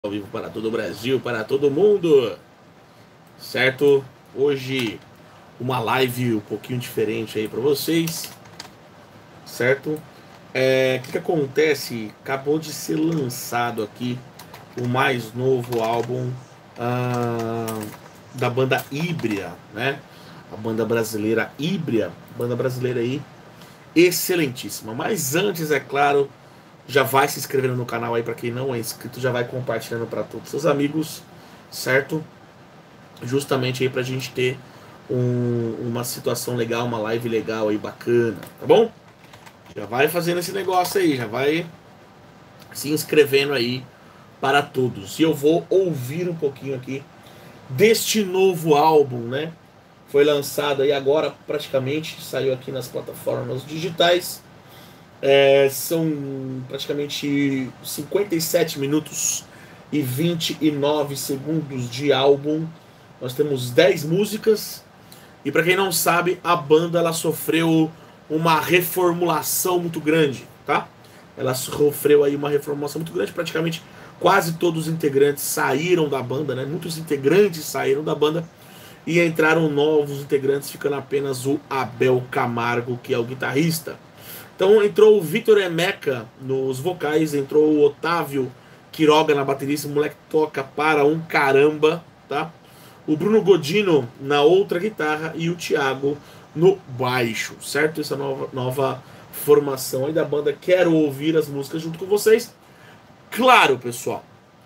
Ao vivo para todo o Brasil, para todo mundo, certo? Hoje uma live um pouquinho diferente aí para vocês, certo? O que acontece? Acabou de ser lançado aqui o mais novo álbum da banda Híbria, né? A banda brasileira Híbria, banda brasileira aí, excelentíssima. Mas antes, é claro, já vai se inscrevendo no canal aí para quem não é inscrito, já vai compartilhando para todos os seus amigos, certo? Justamente aí pra gente ter uma situação legal, uma live legal aí bacana, tá bom? Já vai fazendo esse negócio aí, já vai se inscrevendo aí para todos. E eu vou ouvir um pouquinho aqui deste novo álbum, né? Foi lançado aí agora, praticamente, saiu aqui nas plataformas digitais. São praticamente 57 minutos e 29 segundos de álbum. Nós temos 10 músicas. E para quem não sabe, a banda ela sofreu uma reformulação muito grande, tá? Ela sofreu aí uma reformulação muito grande. Praticamente quase todos os integrantes saíram da banda, né? Muitos integrantes saíram da banda e entraram novos integrantes, ficando apenas o Abel Camargo, que é o guitarrista. Então entrou o Vitor Emeca nos vocais, entrou o Otávio Quiroga na bateria, esse moleque toca para um caramba, tá? O Bruno Godino na outra guitarra e o Thiago no baixo, certo? Essa nova formação aí da banda. Quero ouvir as músicas junto com vocês. Claro, pessoal,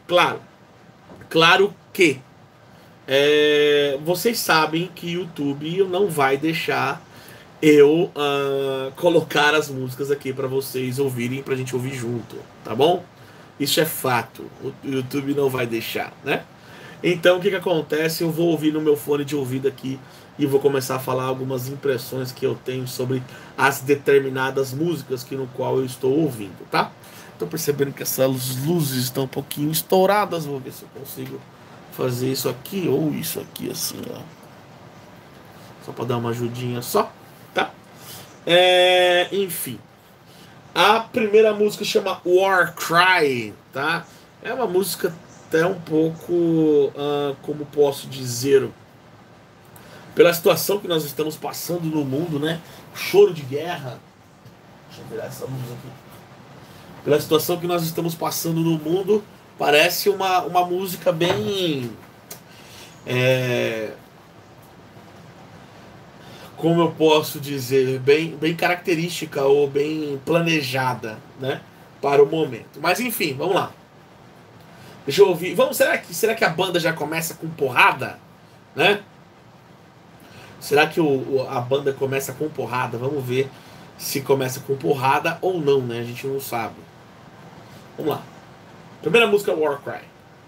claro que vocês sabem que o YouTube não vai deixar eu colocar as músicas aqui para vocês ouvirem, pra gente ouvir junto, tá bom? Isso é fato, o YouTube não vai deixar, né? Então o que acontece? Eu vou ouvir no meu fone de ouvido aqui e vou começar a falar algumas impressões que eu tenho sobre as determinadas músicas que no qual eu estou ouvindo, tá? Tô percebendo que essas luzes estão um pouquinho estouradas, vou ver se eu consigo fazer isso aqui ou isso aqui assim, ó. Só para dar uma ajudinha só, tá? Enfim. A primeira música chama War Cry, tá? É uma música até um pouco, como posso dizer, pela situação que nós estamos passando no mundo, né? Choro de guerra. Deixa eu virar essa luz aqui. Pela situação que nós estamos passando no mundo, parece uma música bem... como eu posso dizer, bem característica ou bem planejada, né, para o momento. Mas enfim, vamos lá. Deixa eu ouvir. Será que a banda já começa com porrada, né? Será que a banda começa com porrada? Vamos ver se começa com porrada ou não, né? A gente não sabe. Vamos lá. Primeira música, War Cry.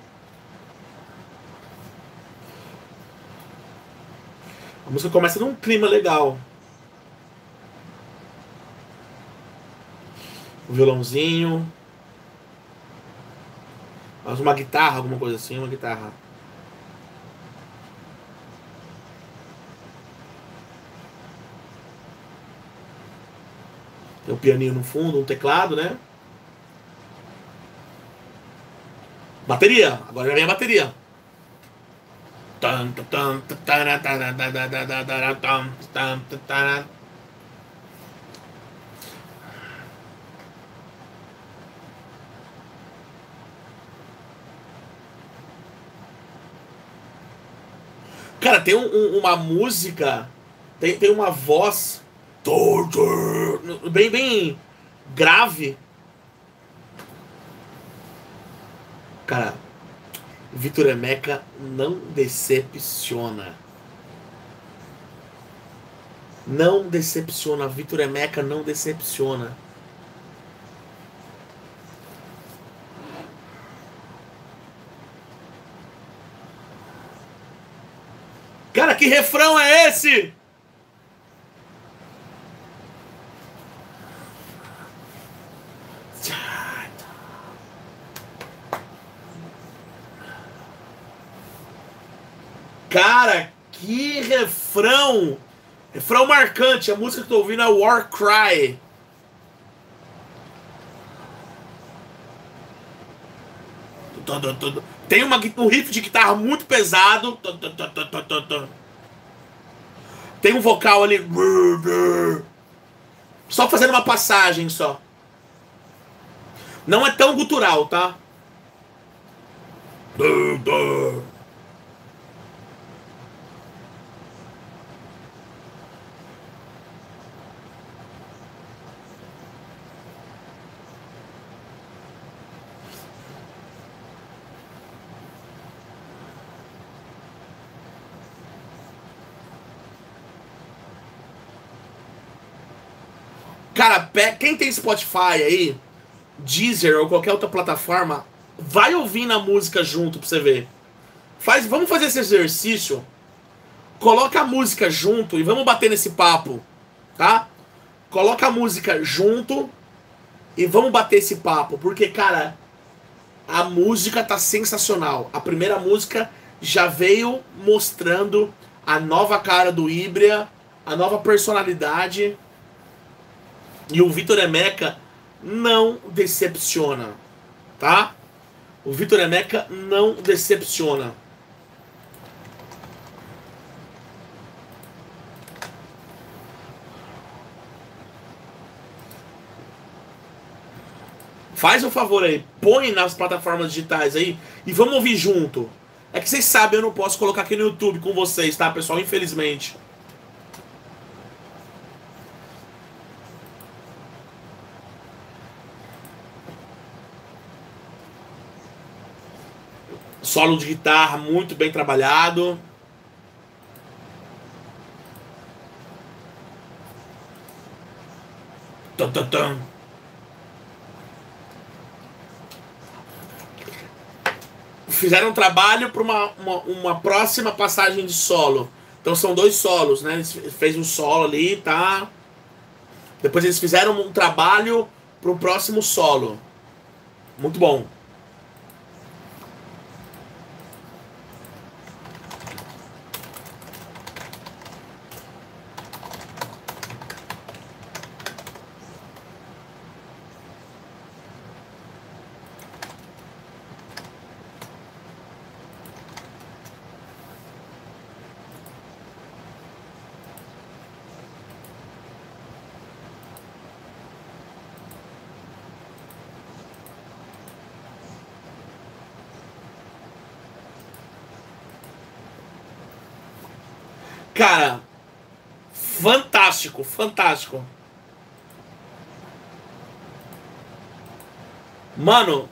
A música começa num clima legal. Um violãozinho. Uma guitarra, alguma coisa assim, uma guitarra. Tem um pianinho no fundo, um teclado, né? Bateria! Agora já vem a bateria. Cara, tem uma música, tem uma voz bem grave. Cara, Vitor Emeca não decepciona. Não decepciona. Vitor Emeca não decepciona. Cara, que refrão é esse? Cara, que refrão! Refrão marcante. A música que eu tô ouvindo é War Cry. Tem um riff de guitarra muito pesado. Tem um vocal ali. Só fazendo uma passagem só. Não é tão gutural, tá? Cara, quem tem Spotify aí, Deezer ou qualquer outra plataforma, vai ouvindo a música junto pra você ver. Vamos fazer esse exercício. Coloca a música junto e vamos bater nesse papo, tá? Coloca a música junto e vamos bater esse papo, porque, cara, a música tá sensacional. A primeira música já veio mostrando a nova cara do Ibria, a nova personalidade. E o Vitor Emeca não decepciona, tá? O Vitor Emeca não decepciona. Faz um favor aí, põe nas plataformas digitais aí e vamos ouvir junto. É que vocês sabem, eu não posso colocar aqui no YouTube com vocês, tá, pessoal? Infelizmente. Solo de guitarra muito bem trabalhado. Tum, tum, tum. Fizeram um trabalho para uma próxima passagem de solo. Então são 2 solos, né? Eles fez um solo ali, tá? Depois eles fizeram um trabalho para o próximo solo. Muito bom. Cara, fantástico, fantástico. Mano,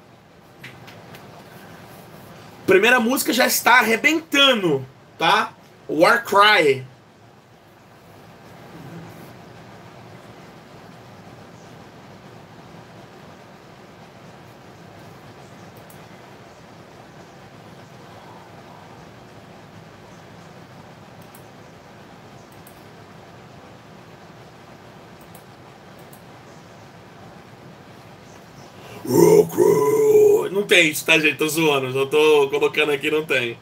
primeira música já está arrebentando, tá? Warcry. Não tem isso, tá, gente? Tô zoando. Eu tô colocando aqui, não tem.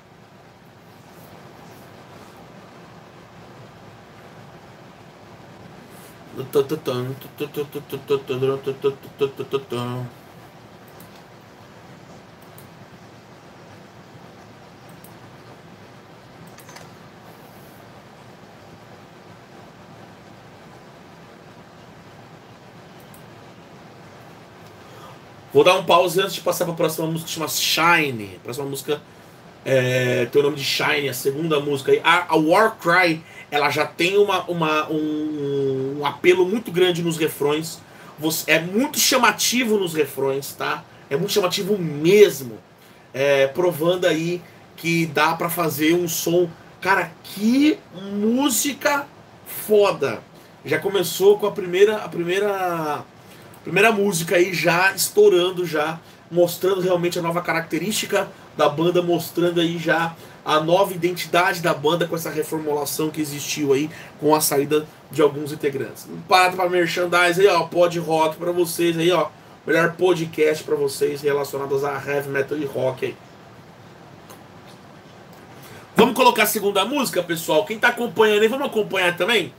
Vou dar um pause antes de passar para a próxima música, que chama Shine. A próxima música tem o nome de Shine, a segunda música. A Warcry, ela já tem um apelo muito grande nos refrões. É muito chamativo nos refrões, tá? É muito chamativo mesmo. Provando aí que dá para fazer um som. Cara, que música foda! Já começou com a primeira música aí já estourando, já mostrando realmente a nova característica da banda, mostrando aí já a nova identidade da banda com essa reformulação que existiu aí com a saída de alguns integrantes. Parado para merchandise aí, ó, pod rock para vocês aí, ó, melhor podcast para vocês relacionados a heavy metal e rock aí. Vamos colocar a segunda música, pessoal. Quem tá acompanhando aí, vamos acompanhar também?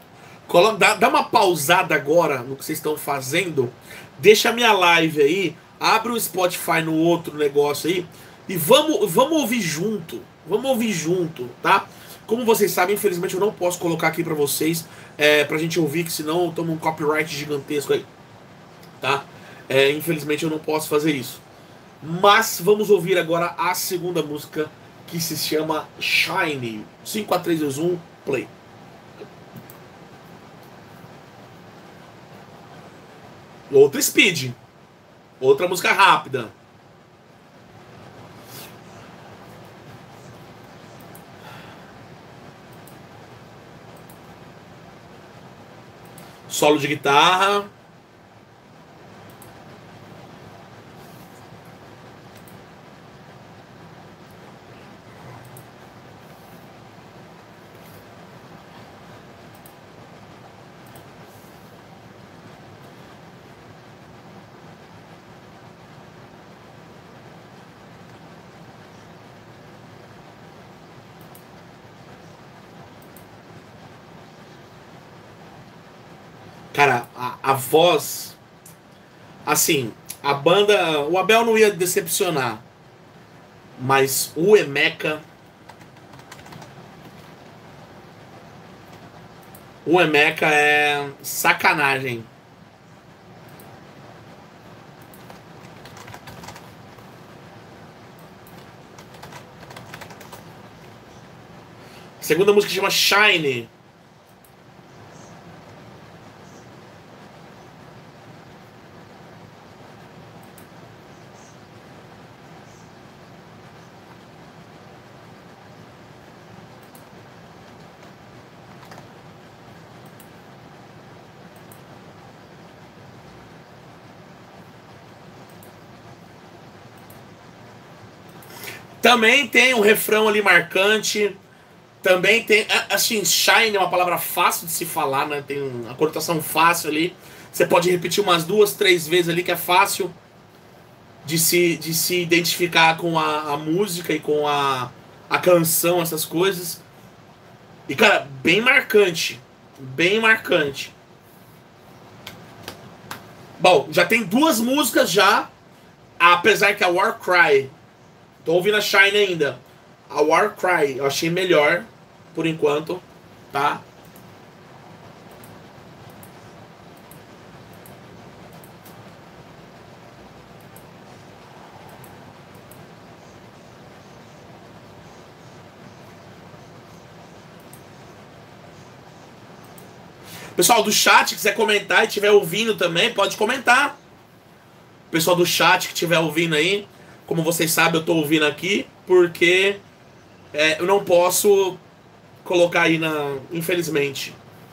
Dá uma pausada agora no que vocês estão fazendo. Deixa a minha live aí. Abre o Spotify no outro negócio aí e vamos ouvir junto. Vamos ouvir junto, tá? Como vocês sabem, infelizmente eu não posso colocar aqui pra vocês, pra gente ouvir, que senão eu tomo um copyright gigantesco aí, tá? Infelizmente eu não posso fazer isso. Mas vamos ouvir agora a segunda música, que se chama Shine. 5, 4, 3, 2, 1, play. Outra speed. Outra música rápida. Solo de guitarra. Cara, a voz. Assim, a banda. O Abel não ia decepcionar. Mas o Emeka. O Emeka é sacanagem. A segunda música chama Shine. Também tem um refrão ali marcante. Também tem. Assim, Shine é uma palavra fácil de se falar, né? Tem uma conotação fácil ali. Você pode repetir umas duas, três vezes ali, que é fácil de se identificar com a música e com a canção, essas coisas. E, cara, bem marcante. Bem marcante. Bom, já tem duas músicas já. Apesar que a Warcry. Tô ouvindo a Shine ainda. A Warcry eu achei melhor, por enquanto, tá? Pessoal do chat, quiser comentar e estiver ouvindo também, pode comentar. Pessoal do chat que estiver ouvindo aí, como vocês sabem, eu tô ouvindo aqui, porque eu não posso colocar aí na. Infelizmente.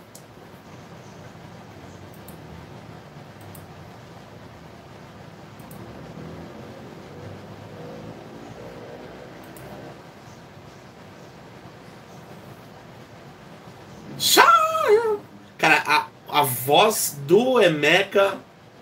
Cara, a voz do Emeka.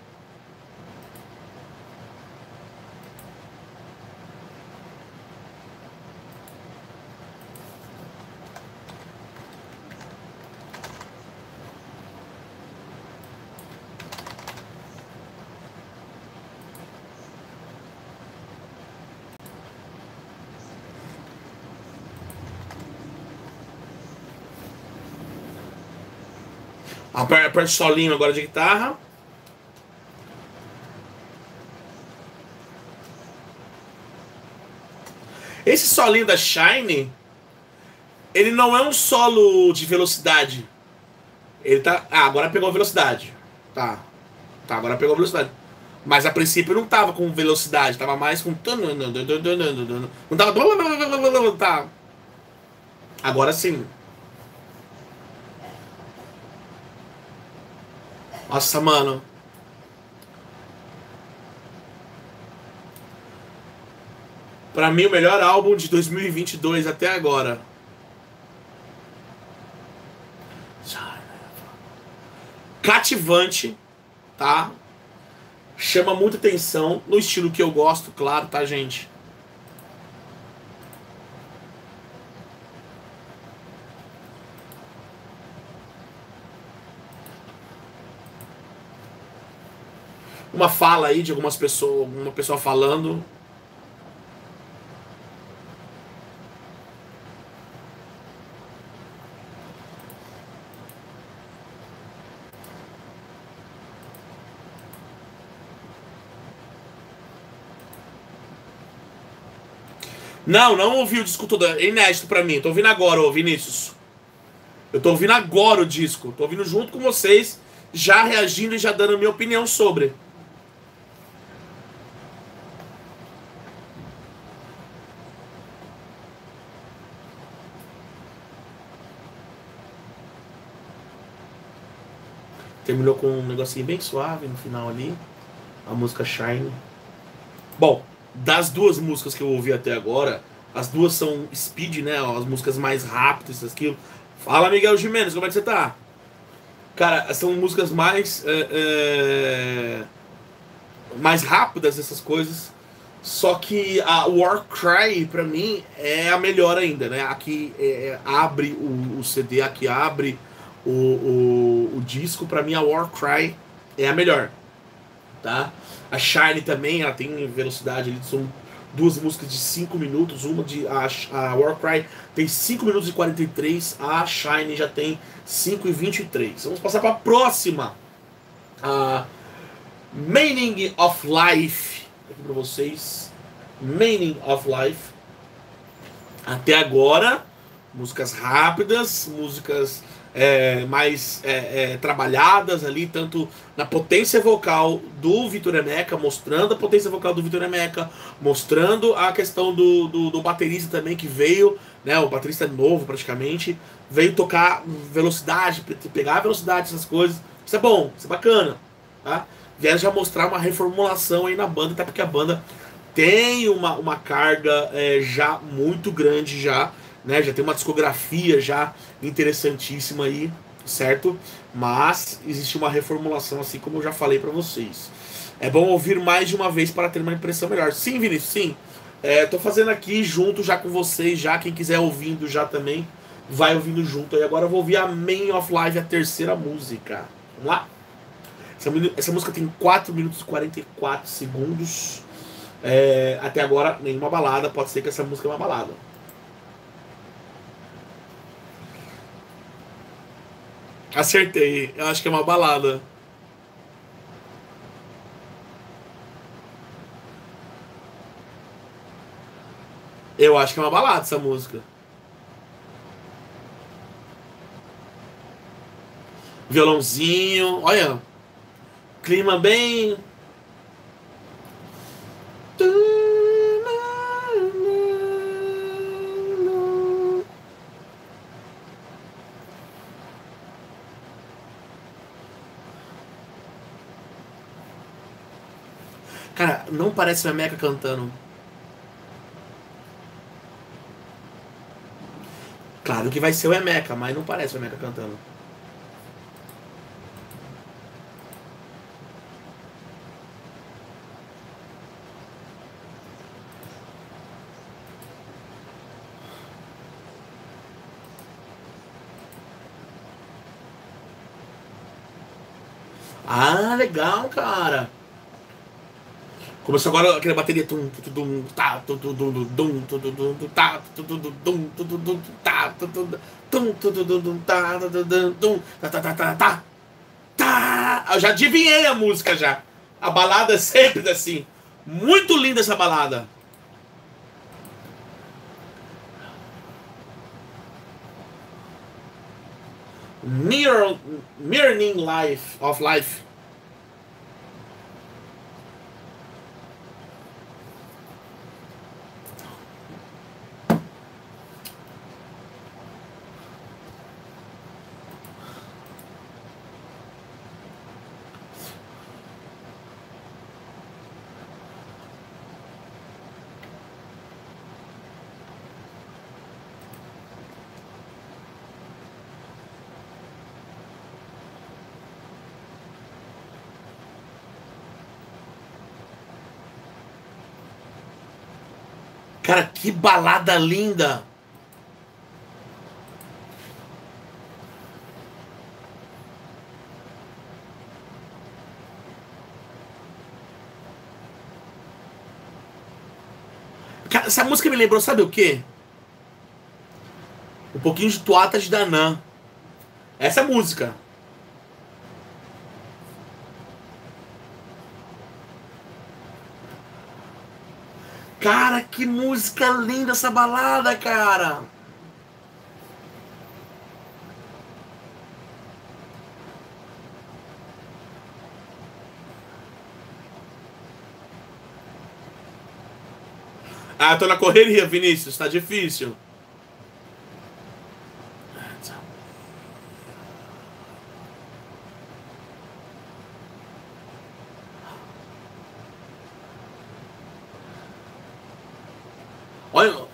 Aperta o solinho agora de guitarra. Esse solinho da Shine, ele não é um solo de velocidade. Ele tá. Ah, agora pegou a velocidade. Tá. Tá, agora pegou a velocidade. Mas a princípio não tava com velocidade, tava mais com. Não tava. Tá. Agora sim. Nossa, mano. Pra mim, o melhor álbum de 2022 até agora. Cativante, tá? Chama muita atenção, no estilo que eu gosto, claro, tá, gente? uma fala aí de algumas pessoas, uma pessoa falando. Não, não ouvi o disco todo. É inédito pra mim. Tô ouvindo agora, ô Vinícius. Eu tô ouvindo agora o disco. Tô ouvindo junto com vocês, já reagindo e já dando a minha opinião sobre. Terminou com um negocinho bem suave no final ali. A música Shine. Bom, das duas músicas que eu ouvi até agora, as duas são speed, né? As músicas mais rápidas, aquilo. Fala, Miguel Gimenez, como é que você tá? Cara, são músicas mais rápidas, essas coisas. Só que a Warcry, pra mim, é a melhor ainda, né? Aqui abre o CD, aqui abre o disco. Pra mim, a Warcry é a melhor, tá? A Shine também, ela tem velocidade, são duas músicas de 5 minutos. A Warcry tem 5 minutos e 43, a Shine já tem 5 e 23. Vamos passar pra próxima. A Meaning of Life. Aqui pra vocês. Meaning of Life. Até agora, músicas rápidas, músicas mais trabalhadas ali, tanto na potência vocal do Vitor Emeca, mostrando a potência vocal do Vitor Emeca, mostrando a questão do baterista também que veio, né, o baterista novo praticamente, veio tocar velocidade, pegar a velocidade, essas coisas. Isso é bom, isso é bacana, tá? Vieram já mostrar uma reformulação aí na banda, até porque a banda tem uma carga já muito grande já, né? Já tem uma discografia já interessantíssima aí, certo? Mas existe uma reformulação, assim como eu já falei pra vocês. É bom ouvir mais de uma vez para ter uma impressão melhor. Sim, Vinícius, sim. Tô fazendo aqui junto já com vocês, já quem quiser ouvindo já também, vai ouvindo junto. E agora eu vou ouvir a Main of Life, a terceira música. Vamos lá? Essa música tem 4 minutos e 44 segundos. Até agora, nenhuma balada. Pode ser que essa música é uma balada. Acertei. Eu acho que é uma balada. Eu acho que é uma balada essa música. Violãozinho. Olha. Clima bem. Cara, não parece a Meca cantando. Claro que vai ser o Emeka, mas não parece o Emeka cantando. Ah, legal, cara. Começou agora aquela bateria. Tum, tum, tum, tá, tum, tum, tum, tum, tum, tum, tum, tá, tum, tum, tum, tum, tum, tum, tum, tá, tum, tum, tum, tum, tum, tum, tum, tá, tum, tum, tum, tum, tá, tá, tá, tá, tá, tá. Eu já adivinhei a música já. A balada é sempre assim. Muito linda essa balada. Mirroring Life of Life. Cara, que balada linda. Essa música me lembrou, sabe o quê? Um pouquinho de Tuata de Danann. Essa música. Cara, que música linda essa balada, cara. Ah, tô na correria, Vinícius, tá difícil. Olha,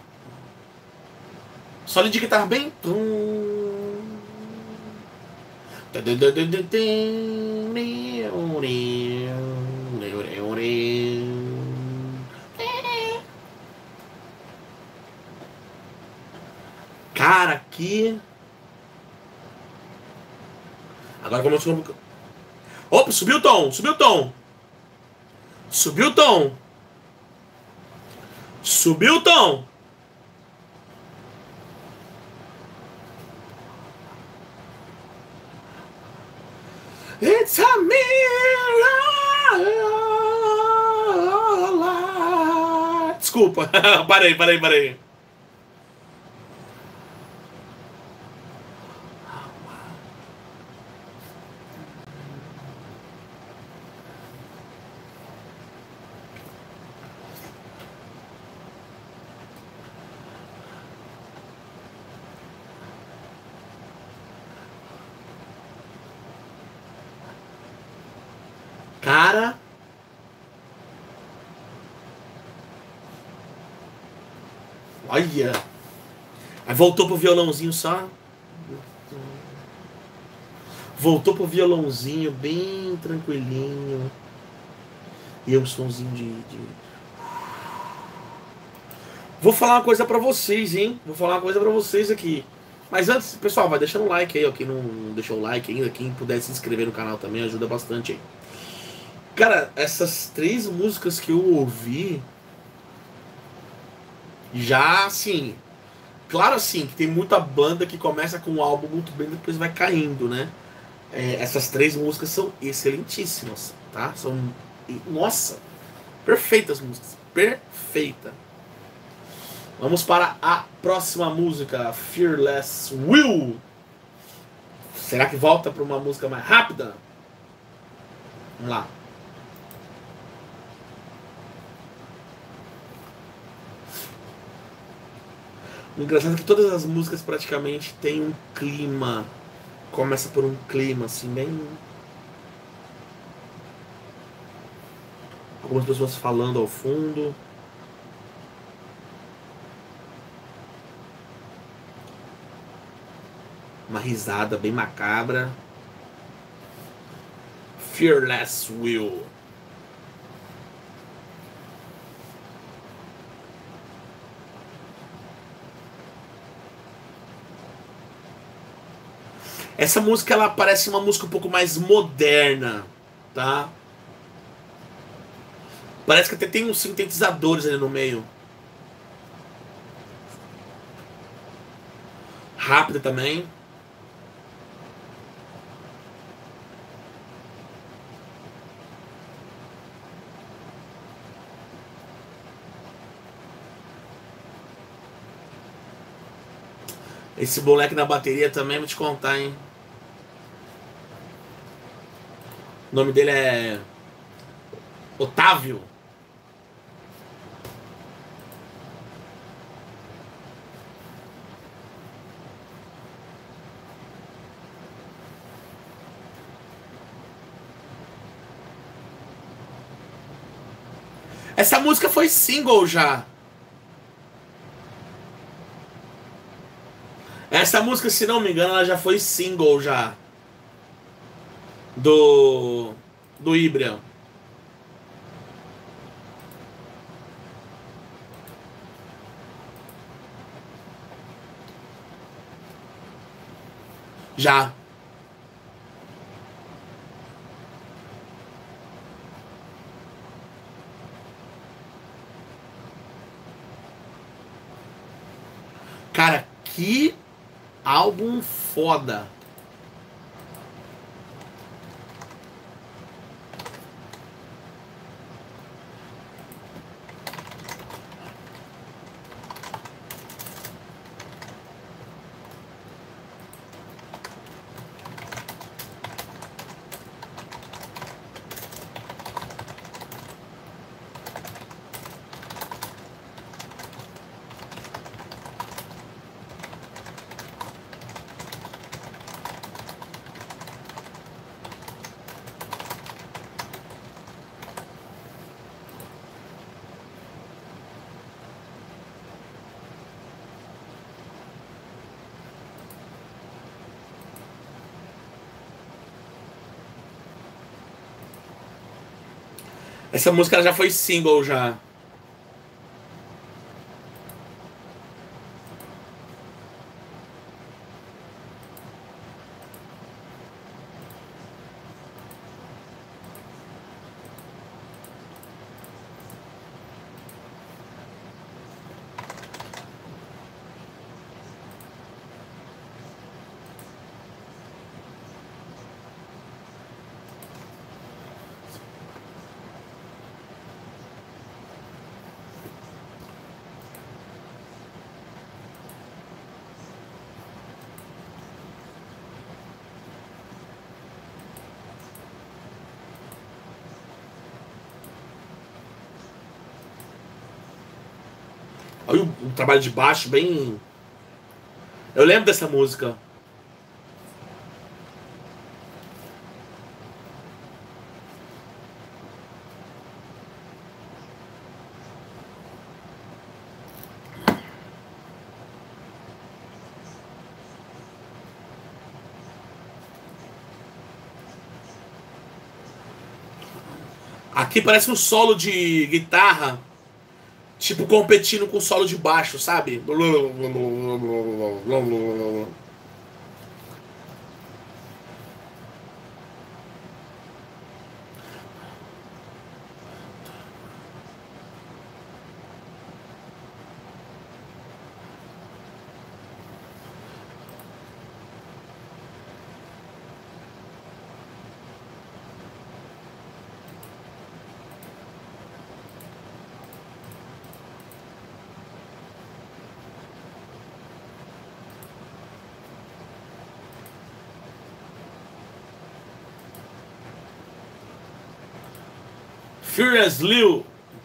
só de guitarra bem. Cara, aqui. Agora começou. Opa, subiu o tom, subiu o tom. Subiu o tom. Subiu o tom. It's a miracle. Desculpa, parei. Cara, olha. Aí voltou pro violãozinho só. Voltou pro violãozinho bem tranquilinho. E um sonzinho de... Vou falar uma coisa pra vocês, hein? Vou falar uma coisa pra vocês aqui. Mas antes, pessoal, vai deixando um like aí, ó. Quem não deixou o like ainda, quem puder se inscrever no canal também ajuda bastante aí. Cara, essas 3 músicas que eu ouvi, já assim, claro assim, que tem muita banda que começa com um álbum muito bem, depois vai caindo, né? Essas 3 músicas são excelentíssimas, tá? São, nossa, perfeitas músicas, perfeita. Vamos para a próxima música, Fearless Will. Será que volta para uma música mais rápida? Vamos lá. O engraçado é que todas as músicas praticamente têm um clima. Começa por um clima assim, bem. Algumas pessoas falando ao fundo. Uma risada bem macabra. Fearless Will. Essa música ela parece uma música um pouco mais moderna, tá? Parece que até tem uns sintetizadores ali no meio. Rápida também. Esse moleque na bateria também, vou te contar, hein? O nome dele é Otávio. Essa música foi single já. Essa música, se não me engano, ela já foi single já. Do Ibra. Já. Cara, que álbum foda. Essa música ela já foi single já. Olha o trabalho de baixo bem. Eu lembro dessa música. Aqui parece um solo de guitarra, tipo competindo com o solo de baixo, sabe? Furious Lil.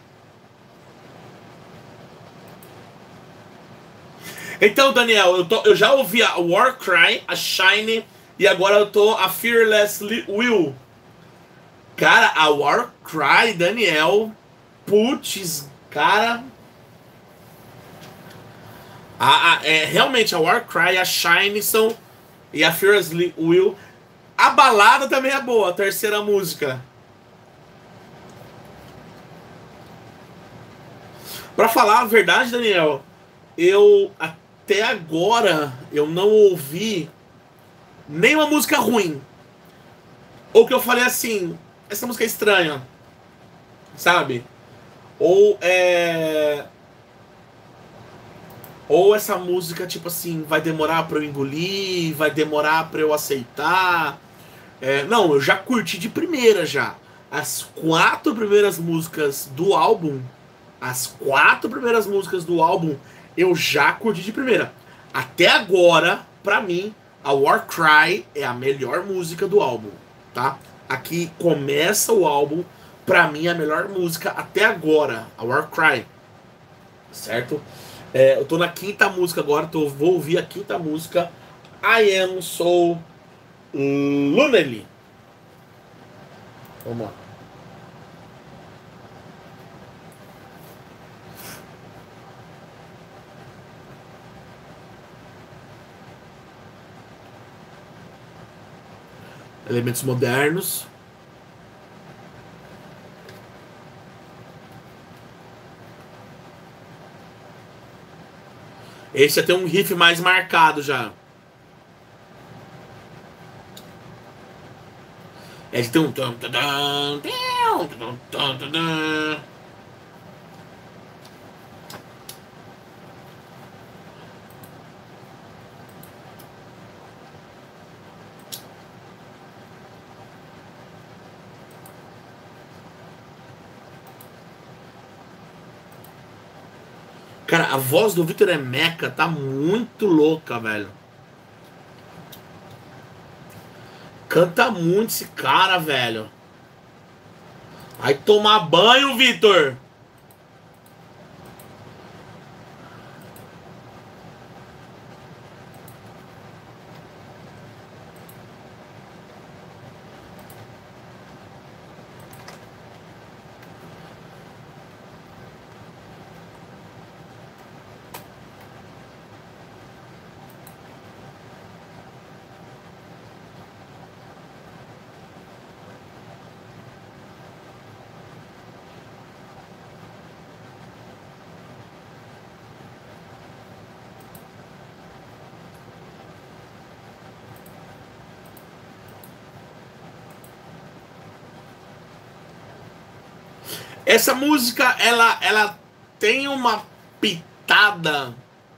Então, Daniel, eu já ouvi a Warcry, a Shine, e agora eu tô a Fearless Will. Cara, a Warcry, Daniel, putz, cara. Realmente, a Warcry, a Shine são. E a Fearless Will. A balada também é boa, a terceira música. Pra falar a verdade, Daniel, eu até agora eu não ouvi nenhuma música ruim. Ou que eu falei assim, essa música é estranha, sabe? Ou é. Ou essa música, tipo assim, vai demorar pra eu engolir, vai demorar pra eu aceitar. Não, eu já curti de primeira já. As quatro primeiras músicas do álbum, as quatro primeiras músicas do álbum, eu já curti de primeira. Até agora, pra mim, a Warcry é a melhor música do álbum, tá? Aqui começa o álbum, pra mim, a melhor música até agora, a Warcry, certo? Eu tô na quinta música agora, vou ouvir a quinta música, I Am So Lonely. Vamos lá. Elementos modernos. Esse já tem um riff mais marcado já. Esse tem um. Cara, a voz do Victor Emeka tá muito louca, velho. Canta muito esse cara, velho. Vai tomar banho, Victor. Essa música, ela tem uma pitada.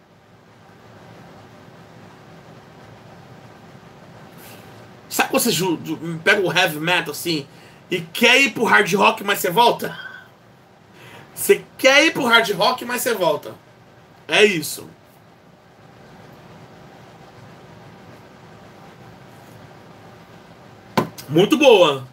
Sabe quando você pega o heavy metal assim e quer ir pro hard rock, mas você volta? Você quer ir pro hard rock, mas você volta. É isso. Muito boa.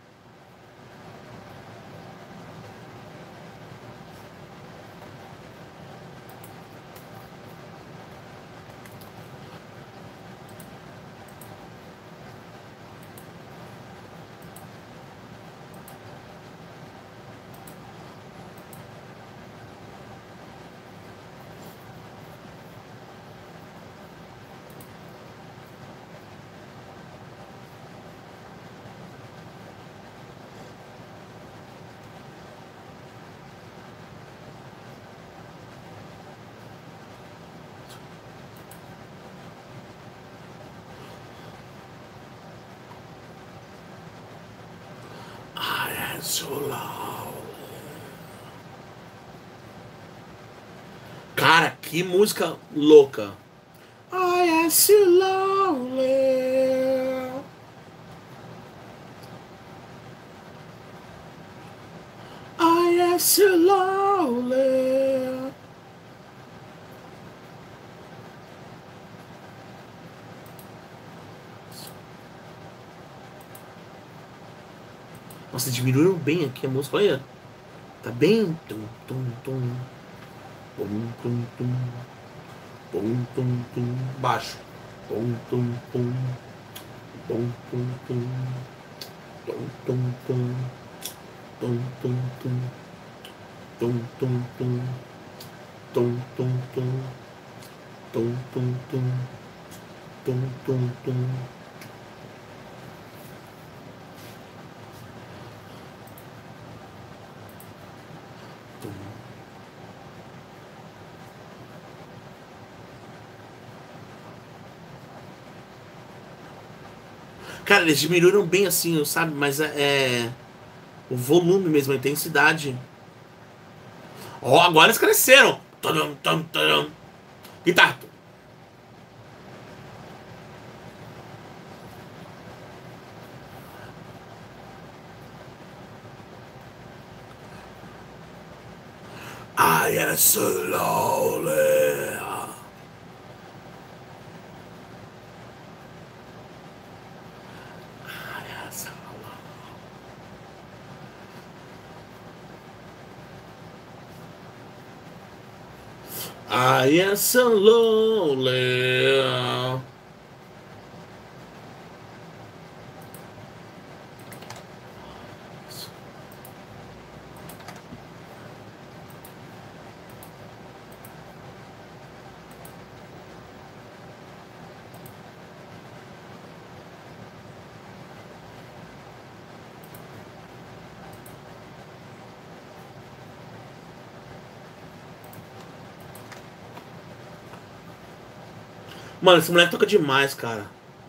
I am so loud. Cara, que música louca. I am so lonely. I am so lonely. Nossa, diminuíram bem aqui a música, olha. Tá bem. Tum, tum, tum. Pum, tum, tum. Pum, tum, tum. Baixo. Pum, tum, tum. Pum, tum, tum. Tum, tum, tum. Tum, tum, tum. Tum, tum, tum. Tum, tum, tum. Tum, tum, tum. Tum, tum, tum. Cara, eles diminuíram bem assim, sabe? Mas o volume mesmo, a intensidade. Ó, agora eles cresceram. Tadam, tadam, tadam. Guitarra. I am so lonely. I am so I am so lonely. Mano, esse moleque toca demais, cara.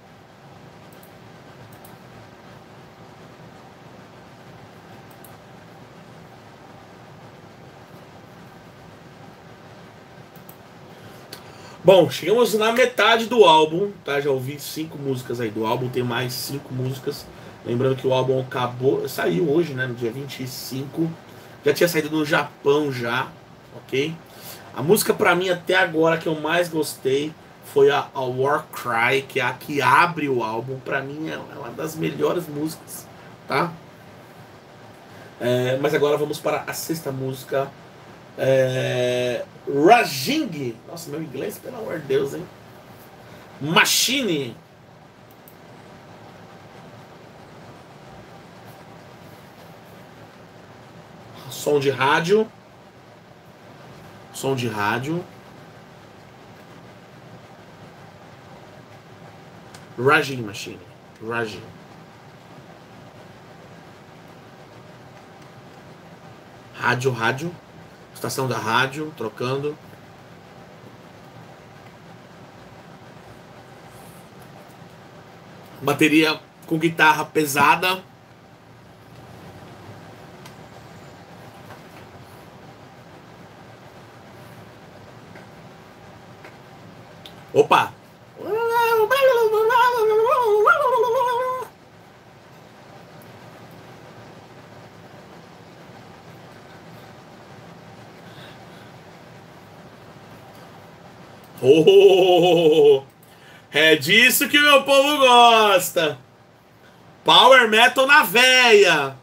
Bom, chegamos na metade do álbum, tá? Já ouvi 5 músicas aí do álbum, tem mais 5 músicas. Lembrando que o álbum acabou, saiu hoje, né? No dia 25. Já tinha saído no Japão já, ok? A música pra mim até agora que eu mais gostei foi a War Cry, que é a que abre o álbum. Pra mim é uma das melhores músicas, tá? Mas agora vamos para a sexta música. Rajing. Nossa, meu inglês, pelo amor de Deus, hein? Machine. Som de rádio. Som de rádio. Raging Machine. Raging. Rádio, rádio. Estação da rádio, trocando. Bateria com guitarra pesada. Opa! Oh, é disso que meu povo gosta. Power metal na veia.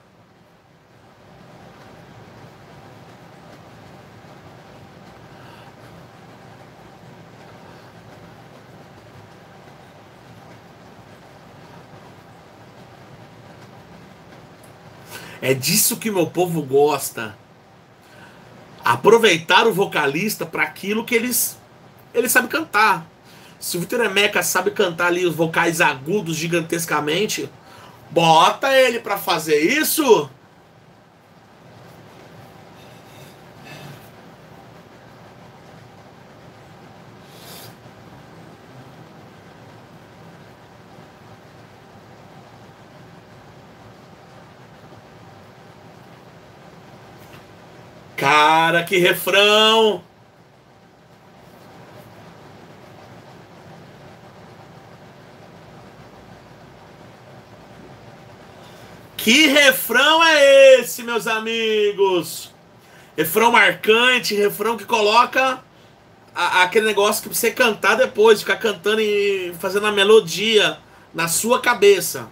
É disso que meu povo gosta. Aproveitar o vocalista para aquilo que ele sabe cantar. Se o Vitor Emeca sabe cantar ali os vocais agudos gigantescamente, bota ele para fazer isso. Cara, que refrão! Que refrão é esse, meus amigos? Refrão marcante, refrão que coloca aquele negócio que você cantar depois, ficar cantando e fazendo a melodia na sua cabeça.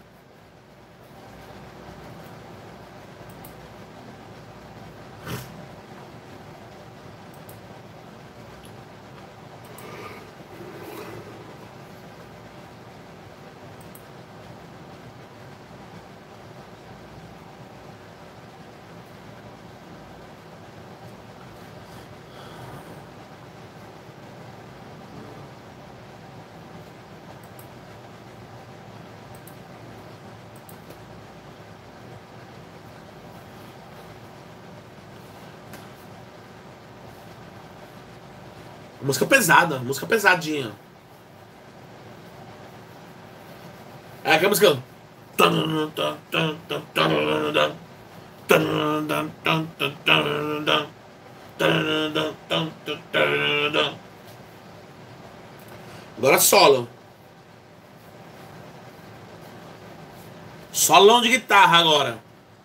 Música pesada, música pesadinha. É aquela música. Agora solo. Solão de guitarra agora.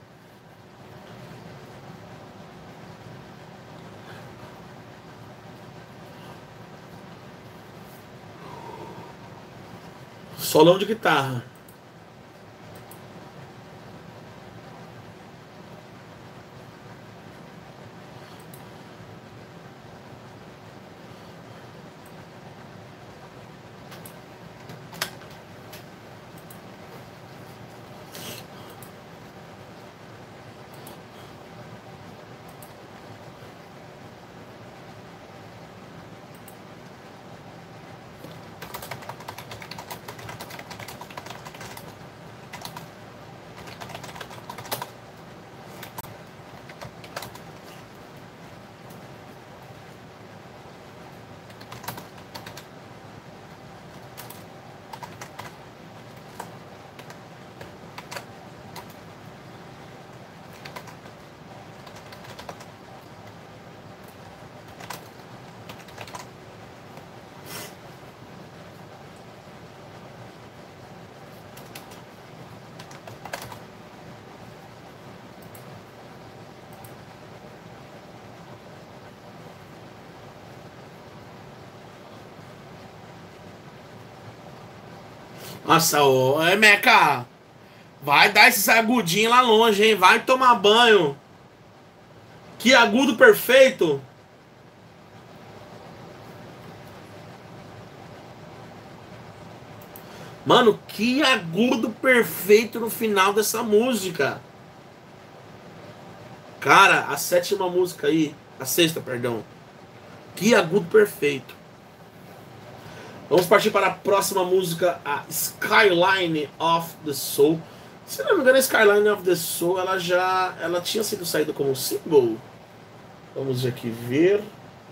Solão de guitarra. Nossa, ô, Meca, vai dar esses agudinhos lá longe, hein? Vai tomar banho. Que agudo perfeito. Mano, que agudo perfeito no final dessa música. Cara, a sétima música aí, a sexta, perdão. Que agudo perfeito. Vamos partir para a próxima música, a Skyline of the Soul. Se não me engano, a Skyline of the Soul, ela tinha sido saída como single. Vamos aqui ver.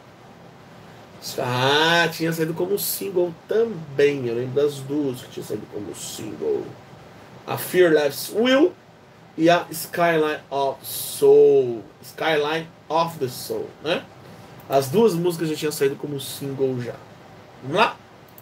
Ah, tinha saído como single também. Eu lembro das duas que tinha saído como single. A Fearless Will e a Skyline of Soul. Skyline of the Soul, né? As duas músicas já tinham saído como single já. Vamos lá?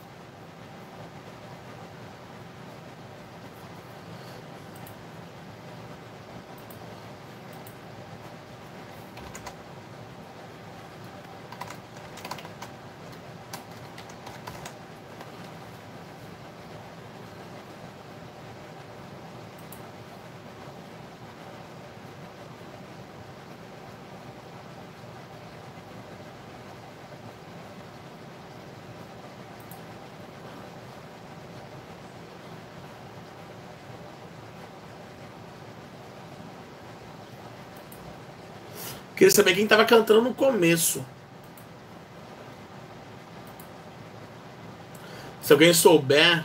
Queria saber quem tava cantando no começo. Se alguém souber.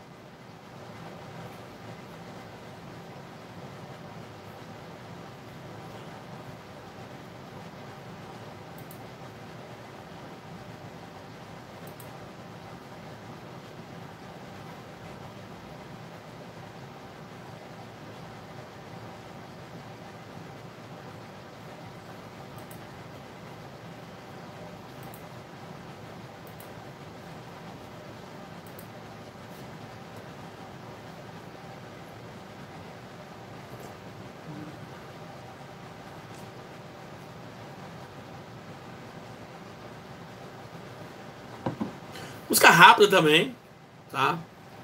Música rápida também, tá?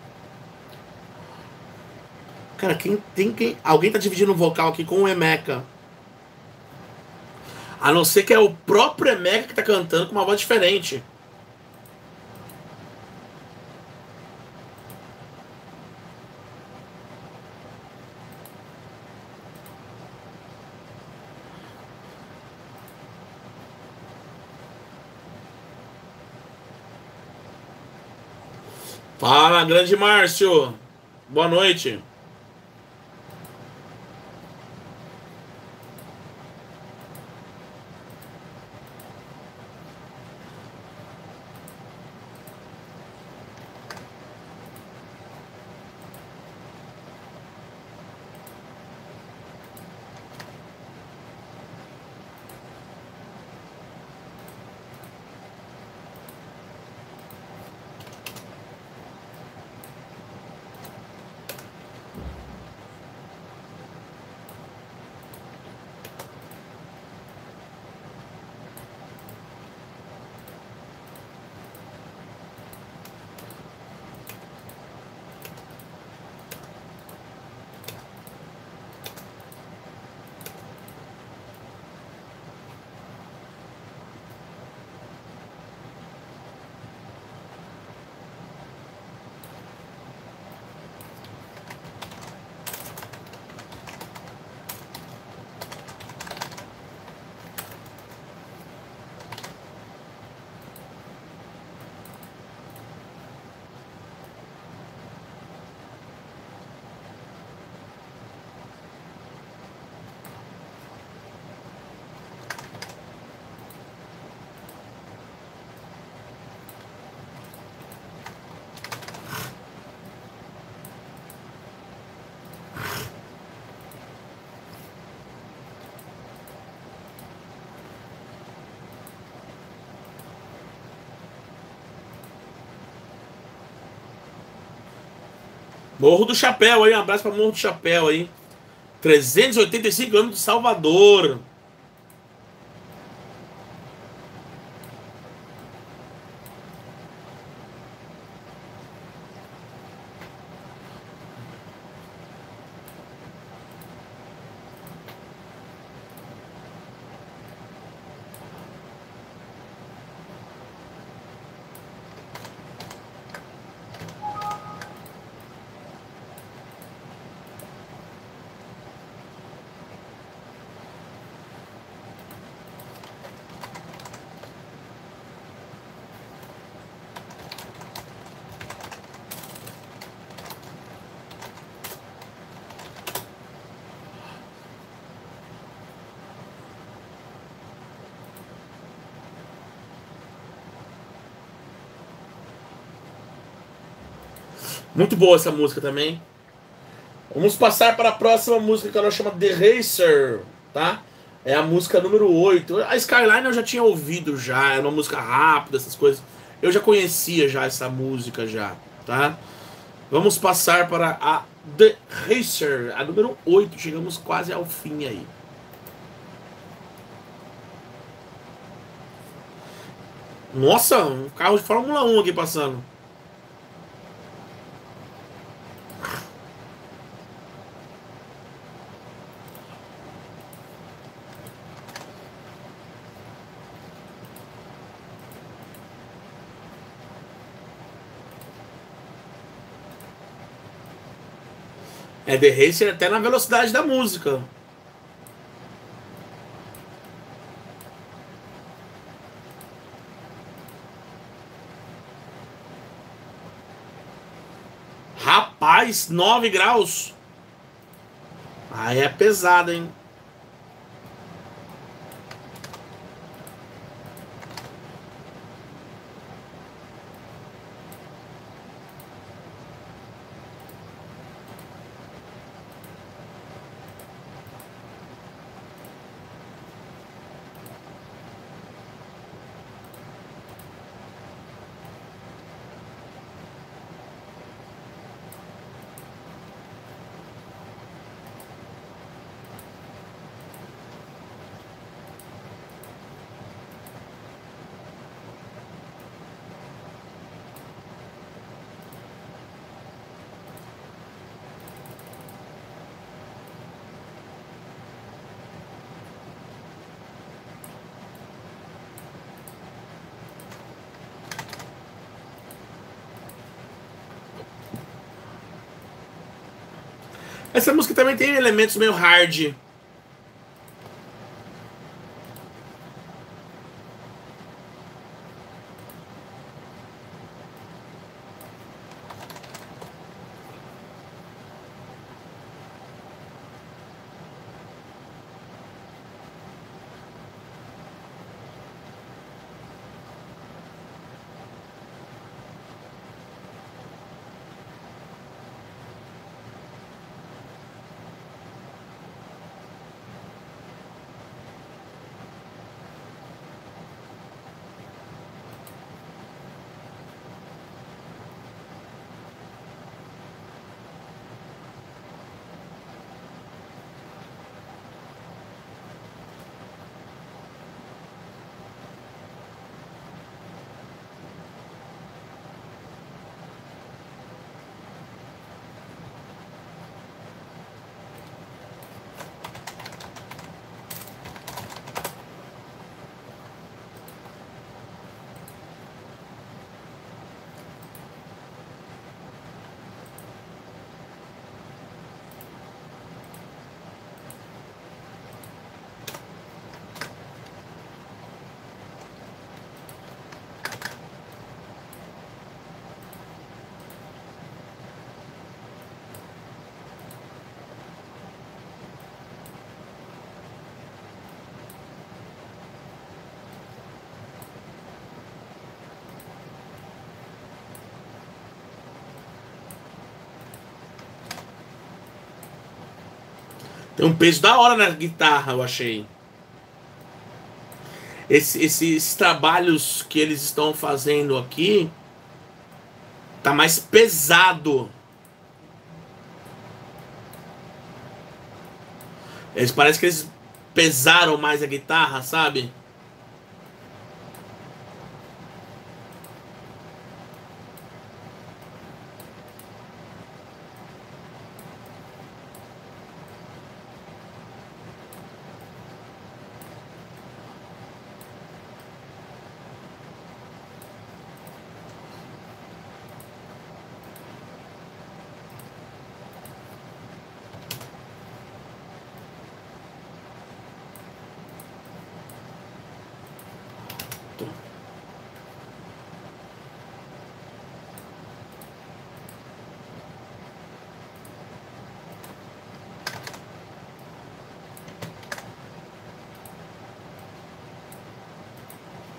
Cara, alguém tá dividindo o vocal aqui com o Emeka. A não ser que é o próprio Emeka que tá cantando com uma voz diferente. Fala, grande Márcio. Boa noite. Morro do Chapéu aí, um abraço pra Morro do Chapéu aí. 385 anos de Salvador. Muito boa essa música também. Vamos passar para a próxima música que ela chama The Racer, tá? É a música número 8. A Skyline eu já tinha ouvido já, é uma música rápida, essas coisas. Eu já conhecia já essa música já, tá? Vamos passar para a The Racer, a número 8. Chegamos quase ao fim aí. Nossa, um carro de Fórmula 1 aqui passando. É The Racer até na velocidade da música. Rapaz, 9 graus. Aí é pesado, hein? Essa música também tem elementos meio hard. Tem um peso da hora na guitarra, eu achei. Esses trabalhos que eles estão fazendo aqui tá mais pesado. Eles parece que eles pesaram mais a guitarra, sabe?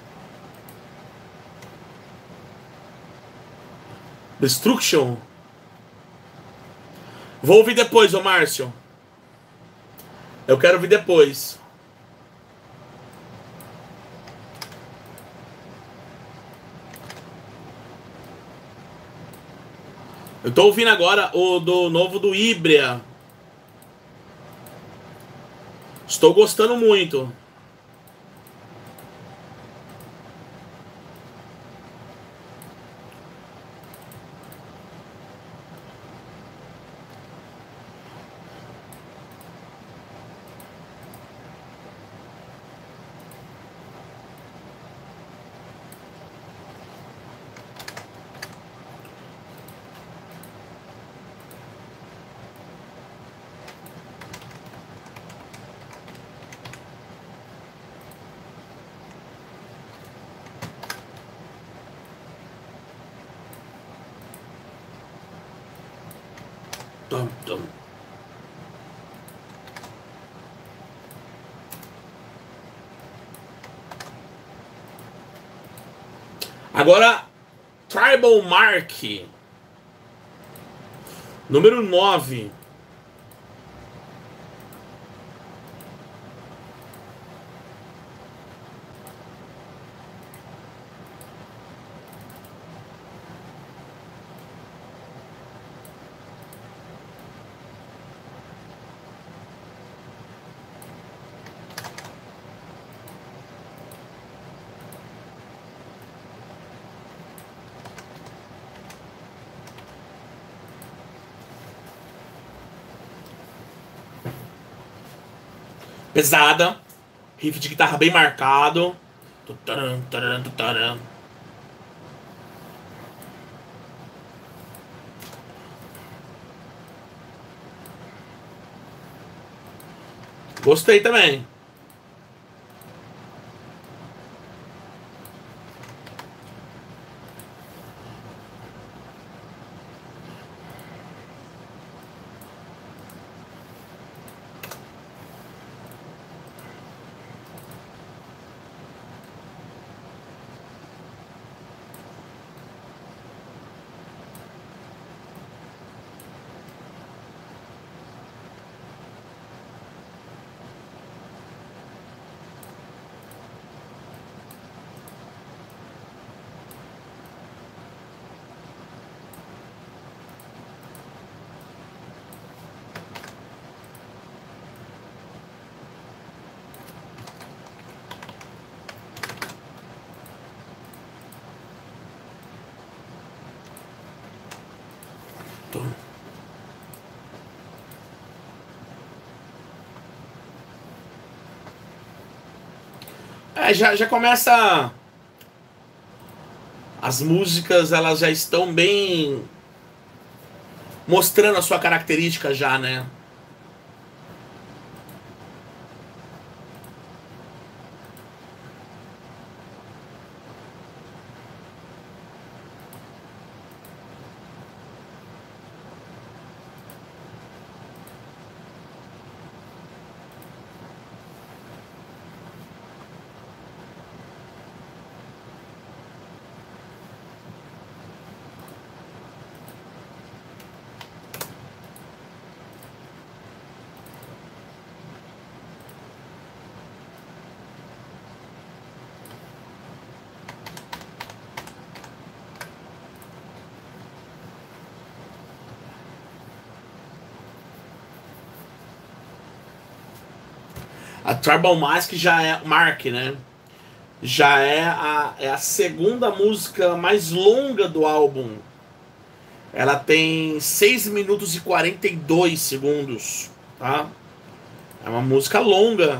Destruction. Vou ouvir depois, ô Márcio. Eu quero ouvir depois. Eu tô ouvindo agora o do novo do Ibria. Estou gostando muito. Tum, tum. Agora, Tribal Mark. Número 9. Pesada. Riff de guitarra bem marcado. Tutaram, tutaram, tutaram. Gostei também. Já começa. As músicas, elas já estão bem mostrando a sua característica já, né? A Tribal Mask já é Mark, né? Já é a segunda música mais longa do álbum. Ela tem 6 minutos e 42 segundos, tá? É uma música longa.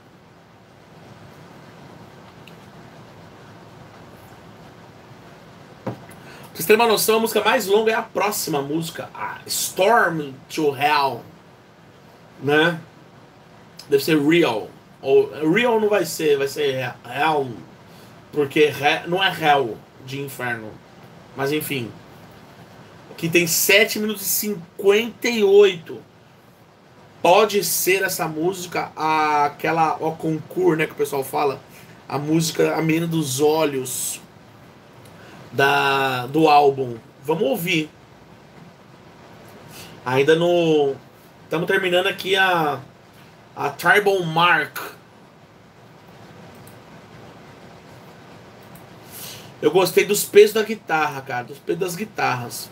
Pra vocês terem uma noção, a música mais longa é a próxima música, a Storm to Hell, né? Deve ser Real. Ou Real não vai ser Hell, porque não é Hell de inferno. Mas enfim. Que tem 7 minutos e 58. Pode ser essa música aquela o concurso, né, que o pessoal fala, a música A Menina dos Olhos do álbum. Vamos ouvir. Ainda no. Estamos terminando aqui a Tribal Mark. Eu gostei dos pesos da guitarra, cara. Dos pesos das guitarras.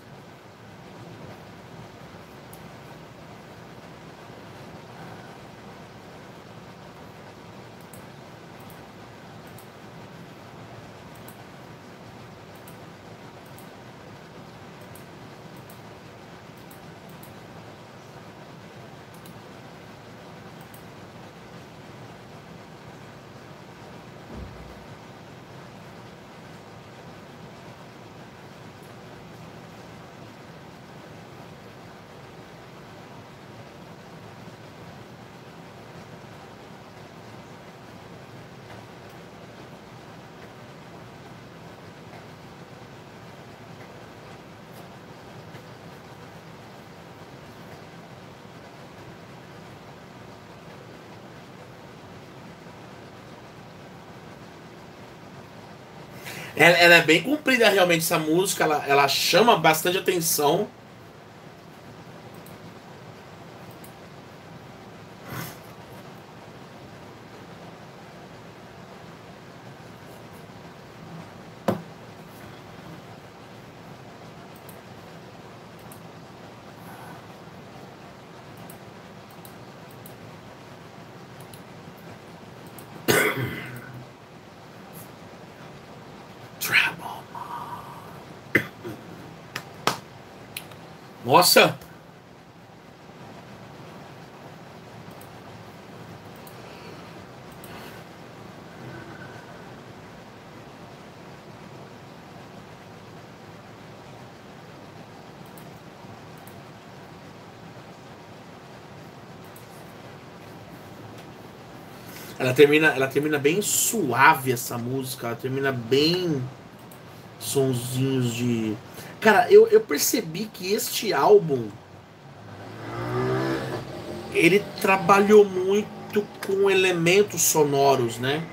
Ela é bem comprida realmente, essa música. Ela chama bastante atenção. Tribal. Nossa! Ela termina bem suave essa música. Ela termina bem sonzinhos de. Cara, eu percebi que este álbum ele trabalhou muito com elementos sonoros, né?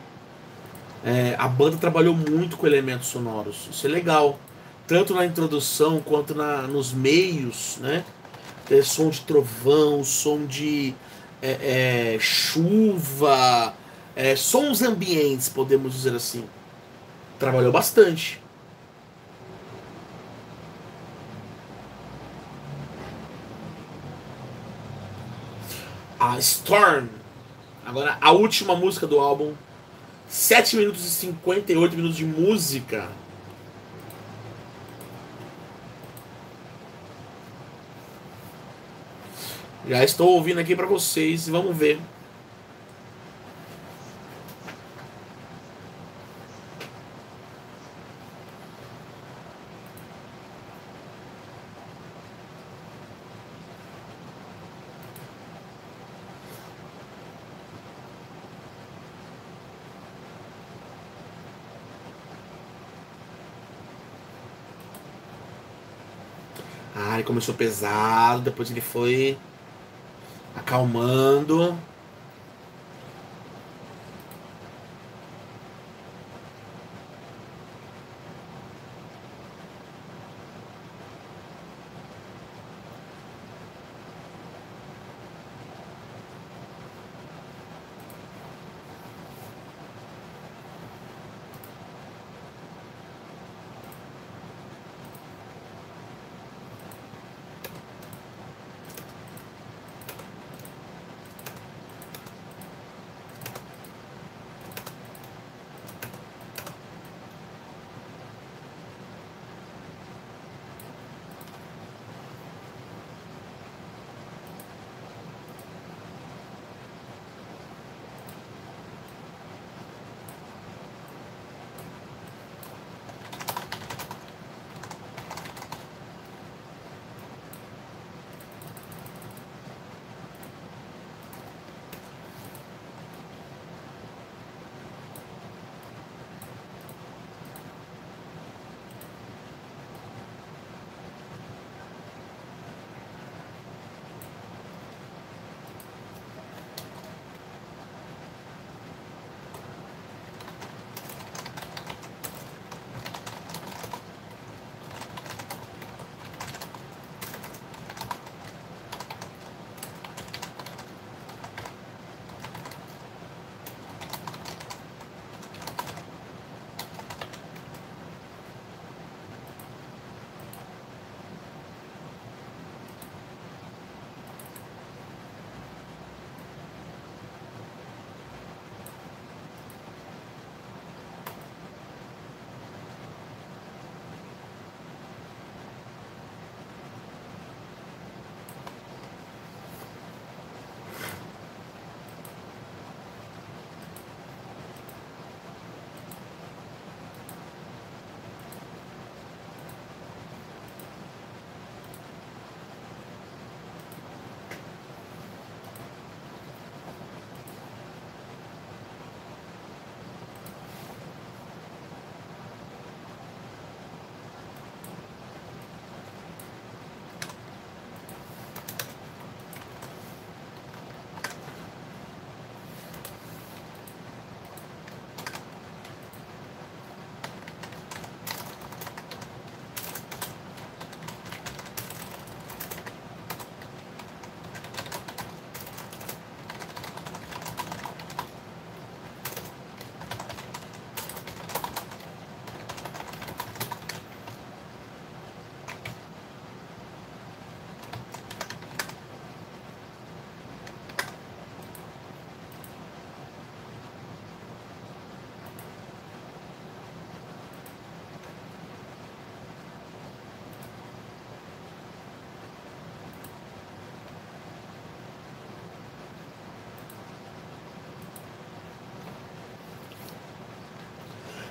A banda trabalhou muito com elementos sonoros. Isso é legal. Tanto na introdução quanto nos meios, né? Som de trovão, som de chuva, sons ambientes, podemos dizer assim. Trabalhou bastante. A Storm. Agora, a última música do álbum. 7 minutos e 58 minutos de música. Já estou ouvindo aqui pra vocês. Vamos ver. Ah, ele começou pesado, depois ele foi acalmando.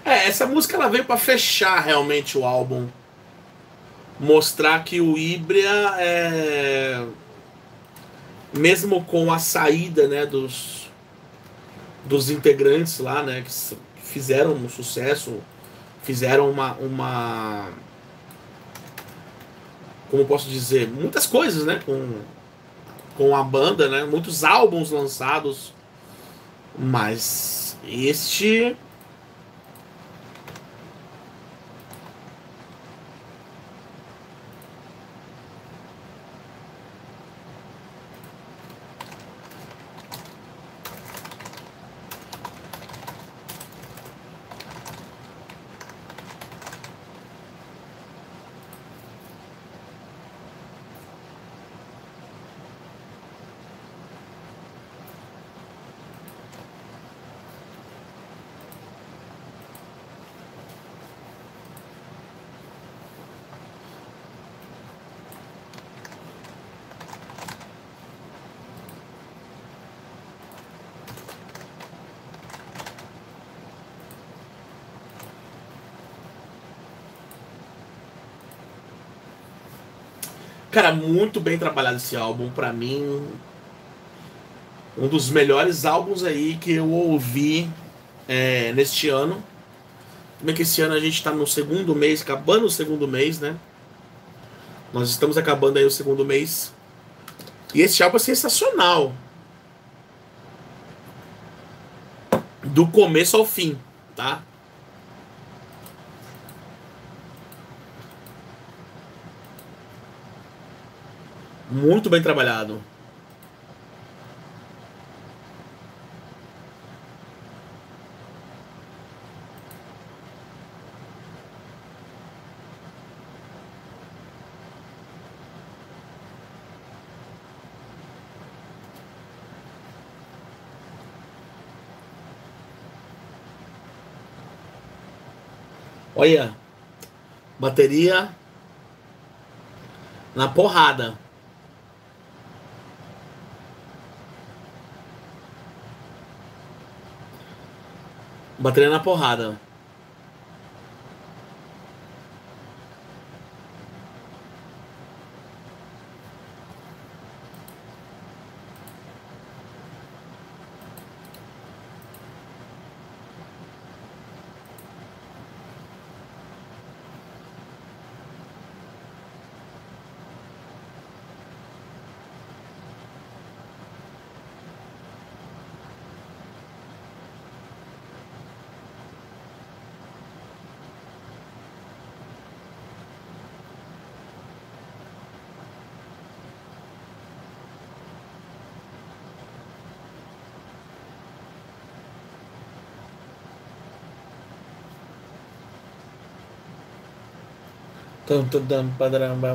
Essa música ela veio pra fechar realmente o álbum. Mostrar que o Ibria mesmo com a saída, né, dos integrantes lá, né, que fizeram um sucesso, fizeram como posso dizer, muitas coisas, né, com a banda, né, muitos álbuns lançados, mas este cara, muito bem trabalhado esse álbum, pra mim, um dos melhores álbuns aí que eu ouvi neste ano. Também que esse ano a gente tá no segundo mês, acabando o segundo mês, né? Nós estamos acabando aí o segundo mês. E esse álbum é sensacional. Do começo ao fim, tá? Muito bem trabalhado. Olha, bateria na porrada. Bateria na porrada. Tum, tum, tum, padaram, bam.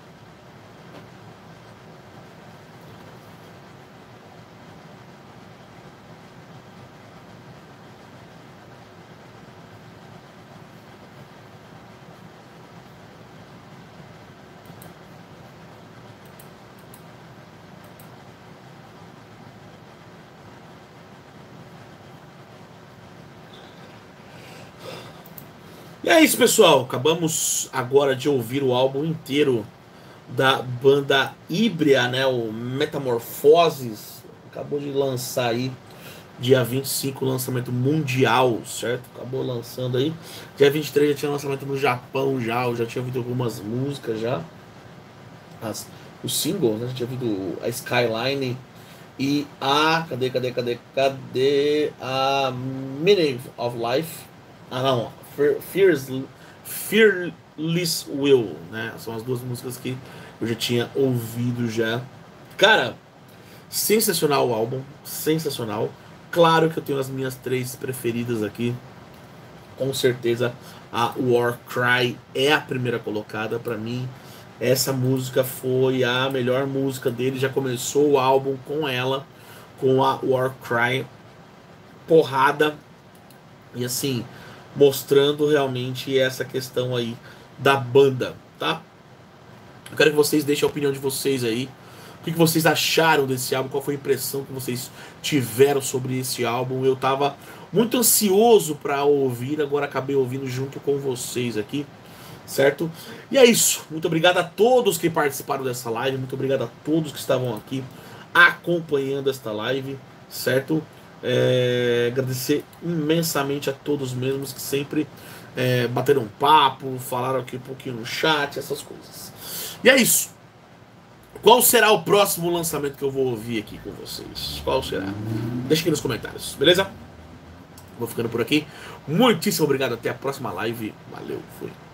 E é isso, pessoal. Acabamos agora de ouvir o álbum inteiro da banda Híbria, né? O Metamorfoses. Acabou de lançar aí, dia 25, lançamento mundial, certo? Acabou lançando aí. Dia 23 já tinha lançamento no Japão já. Eu já tinha ouvido algumas músicas já. Os singles, né? Já tinha ouvido a Skyline e cadê a Meaning of Life. Ah, não. Fearless Will, né? São as duas músicas que eu já tinha ouvido já. Cara, sensacional o álbum, sensacional. Claro que eu tenho as minhas três preferidas aqui. Com certeza a War Cry é a primeira colocada para mim. Essa música foi a melhor música dele. Já começou o álbum com ela, com a War Cry, porrada. E assim, mostrando realmente essa questão aí da banda, tá? Eu quero que vocês deixem a opinião de vocês aí. que vocês acharam desse álbum, qual foi a impressão que vocês tiveram sobre esse álbum. Eu tava muito ansioso para ouvir, agora acabei ouvindo junto com vocês aqui, certo? E é isso, muito obrigado a todos que participaram dessa live, muito obrigado a todos que estavam aqui acompanhando esta live, certo? Agradecer imensamente a todos mesmos que sempre bateram um papo, falaram aqui um pouquinho no chat, essas coisas. E é isso. Qual será o próximo lançamento que eu vou ouvir aqui com vocês? Qual será? Deixa aqui nos comentários, beleza? Vou ficando por aqui. Muitíssimo obrigado, até a próxima live. Valeu, fui.